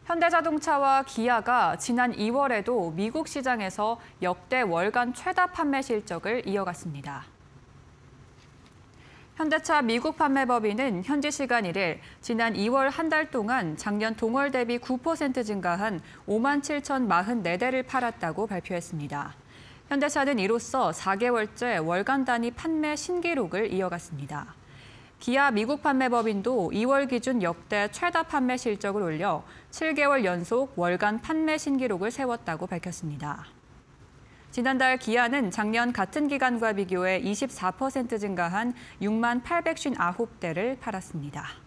현대자동차와 기아가 지난 2월에도 미국 시장에서 역대 월간 최다 판매 실적을 이어갔습니다. 현대차 미국 판매법인은 현지 시간 1일 지난 2월 한 달 동안 작년 동월 대비 9% 증가한 57,044대를 팔았다고 발표했습니다. 현대차는 이로써 4개월째 월간 단위 판매 신기록을 이어갔습니다. 기아 미국 판매법인도 2월 기준 역대 최다 판매 실적을 올려 7개월 연속 월간 판매 신기록을 세웠다고 밝혔습니다. 지난달 기아는 작년 같은 기간과 비교해 24% 증가한 6만 859대를 팔았습니다.